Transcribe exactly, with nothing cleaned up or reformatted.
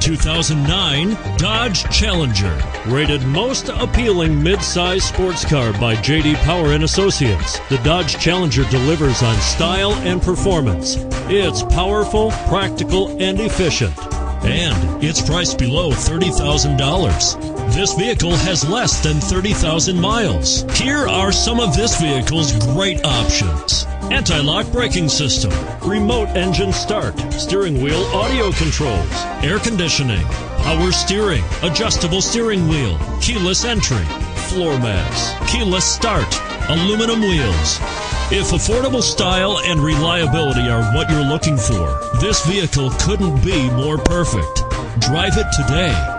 two thousand nine Dodge Challenger. Rated most appealing mid-size sports car by J D Power and Associates, the Dodge Challenger delivers on style and performance. It's powerful, practical, and efficient. And it's priced below thirty thousand dollars. This vehicle has less than thirty thousand miles. Here are some of this vehicle's great options: anti-lock braking system, remote engine start, steering wheel audio controls, air conditioning, power steering, adjustable steering wheel, keyless entry, floor mats, keyless start, aluminum wheels. If affordable style and reliability are what you're looking for, this vehicle couldn't be more perfect. Drive it today.